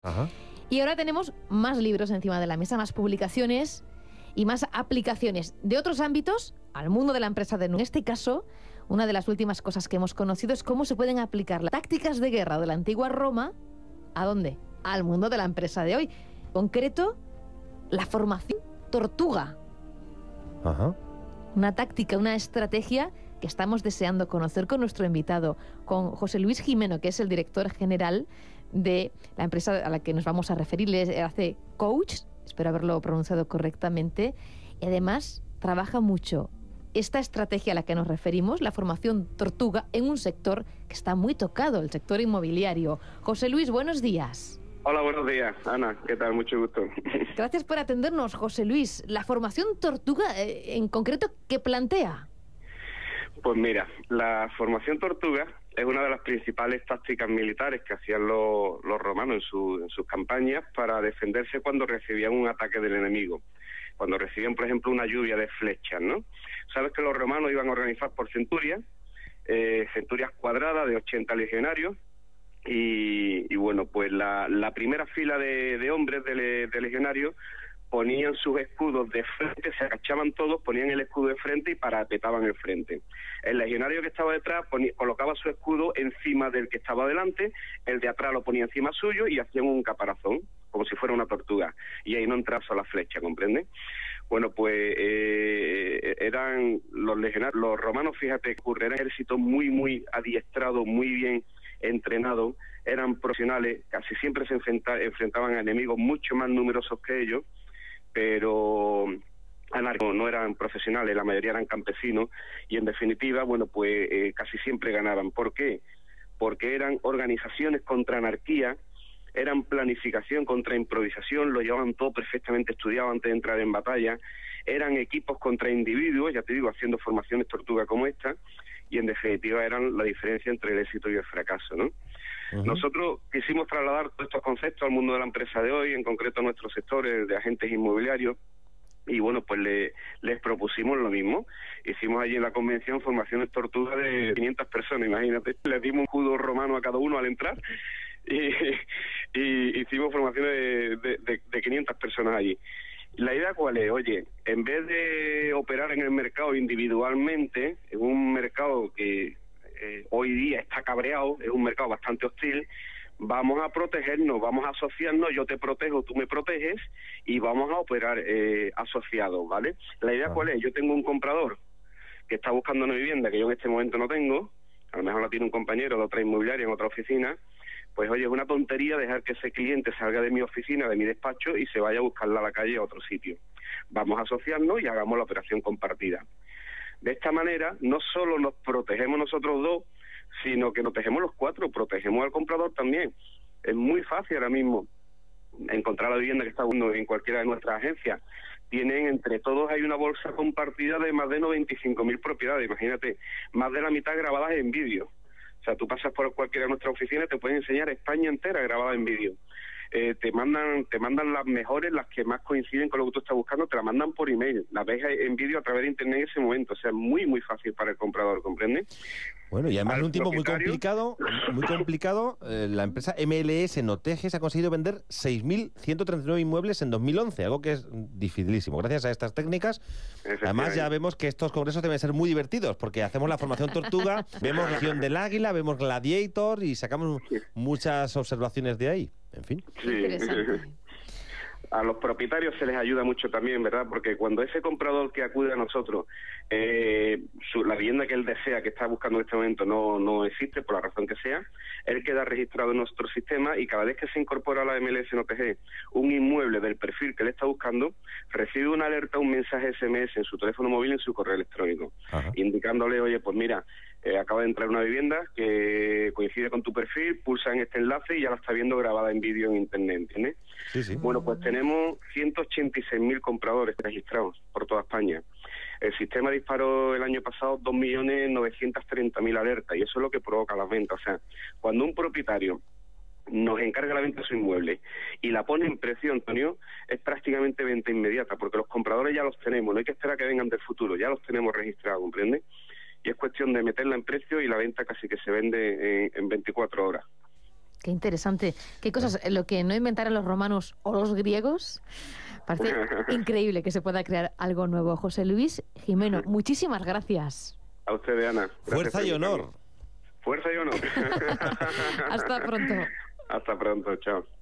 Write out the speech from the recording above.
Ajá. Y ahora tenemos más libros encima de la mesa, más publicaciones y más aplicaciones de otros ámbitos al mundo de la empresa. En este caso, una de las últimas cosas que hemos conocido es cómo se pueden aplicar las tácticas de guerra de la antigua Roma. ¿A dónde? Al mundo de la empresa de hoy. En concreto, la formación tortuga. Ajá. Una táctica, una estrategia que estamos deseando conocer con nuestro invitado, con José Luis Jimeno, que es el director general de la empresa a la que nos vamos a referir. Le hace coach, espero haberlo pronunciado correctamente, y además trabaja mucho esta estrategia a la que nos referimos, la formación tortuga, en un sector que está muy tocado, el sector inmobiliario. José Luis, buenos días. Hola, buenos días, Ana. ¿Qué tal? Mucho gusto. Gracias por atendernos, José Luis. La formación tortuga, en concreto, ¿qué plantea? Pues mira, la formación tortuga es una de las principales tácticas militares que hacían los romanos en sus campañas para defenderse cuando recibían un ataque del enemigo. Cuando recibían, por ejemplo, una lluvia de flechas, ¿no? Sabes que los romanos iban a organizar por centurias, centurias cuadradas de 80 legionarios. Y bueno, pues la primera fila de hombres de legionarios ponían sus escudos de frente, se agachaban todos, ponían el escudo de frente y parapetaban el frente. El legionario que estaba detrás colocaba su escudo encima del que estaba delante, el de atrás lo ponía encima suyo y hacían un caparazón, como si fuera una tortuga, y ahí no entraba la flecha, ¿comprende? Bueno, pues eran los legionarios, los romanos, fíjate, eran ejércitos muy adiestrados, muy bien entrenados, eran profesionales, casi siempre se enfrentaban a enemigos mucho más numerosos que ellos, pero no eran profesionales, la mayoría eran campesinos, y en definitiva, bueno, pues casi siempre ganaban. ¿Por qué? Porque eran organizaciones contra anarquía, eran planificación contra improvisación, lo llevaban todo perfectamente estudiado antes de entrar en batalla, eran equipos contra individuos, ya te digo, haciendo formaciones tortuga como esta, y en definitiva eran la diferencia entre el éxito y el fracaso, ¿no? Uh-huh. Nosotros quisimos trasladar todos estos conceptos al mundo de la empresa de hoy, en concreto a nuestros sectores de agentes inmobiliarios, y bueno, pues les propusimos lo mismo. Hicimos allí en la convención formaciones tortuga de 500 personas, imagínate, les dimos un escudo romano a cada uno al entrar, y hicimos formaciones de 500 personas allí. La idea cuál es, oye, en vez de operar en el mercado individualmente, en un mercado que hoy día está cabreado, es un mercado bastante hostil, vamos a protegernos, vamos a asociarnos, yo te protejo, tú me proteges, y vamos a operar asociados, ¿vale? La idea cuál es, yo tengo un comprador que está buscando una vivienda que yo en este momento no tengo, a lo mejor la tiene un compañero de otra inmobiliaria en otra oficina, pues oye, es una tontería dejar que ese cliente salga de mi oficina, de mi despacho, y se vaya a buscarla a la calle a otro sitio. Vamos a asociarnos y hagamos la operación compartida. De esta manera, no solo nos protegemos nosotros dos, sino que nos protegemos los cuatro, protegemos al comprador también. Es muy fácil ahora mismo encontrar la vivienda que está buscando en cualquiera de nuestras agencias. Tienen, entre todos, hay una bolsa compartida de más de 95.000 propiedades, imagínate, más de la mitad grabadas en vídeo. O sea, tú pasas por cualquiera de nuestras oficinas y te pueden enseñar España entera grabada en vídeo. Te mandan las mejores, las que más coinciden con lo que tú estás buscando, te la mandan por email, la ves en vídeo a través de internet en ese momento. O sea, es muy fácil para el comprador, ¿comprende? Bueno, y además en un tiempo muy complicado, la empresa MLS Noteges ha conseguido vender 6.139 inmuebles en 2011, algo que es dificilísimo. Gracias a estas técnicas, además ya vemos que estos congresos deben ser muy divertidos, porque hacemos la formación tortuga, vemos Región del Águila, vemos Gladiator y sacamos muchas observaciones de ahí. En fin. Sí. Interesante. A los propietarios se les ayuda mucho también, ¿verdad? Porque cuando ese comprador que acude a nosotros, la vivienda que él desea, que está buscando en este momento, no existe, por la razón que sea, él queda registrado en nuestro sistema, y cada vez que se incorpora a la MLS NOTG un inmueble del perfil que él está buscando, recibe una alerta, un mensaje SMS en su teléfono móvil, en su correo electrónico, indicándole, oye, pues mira, acaba de entrar una vivienda que coincide con tu perfil, pulsa en este enlace y ya la está viendo grabada en vídeo en internet, ¿entiendes? Sí. Bueno, pues tenemos 186.000 compradores registrados por toda España. El sistema disparó el año pasado 2.930.000 alertas, y eso es lo que provoca las ventas. O sea, cuando un propietario nos encarga la venta de su inmueble y la pone en precio, Antonio, es prácticamente venta inmediata, porque los compradores ya los tenemos, no hay que esperar a que vengan del futuro, ya los tenemos registrados, ¿comprende? Y es cuestión de meterla en precio y la venta casi que se vende en 24 horas. Qué interesante. Qué cosas, lo que no inventaron los romanos o los griegos. Parece increíble que se pueda crear algo nuevo. José Luis Gimeno, muchísimas gracias. A usted, Ana. Fuerza y honor. Fuerza y honor. Hasta pronto. Hasta pronto, chao.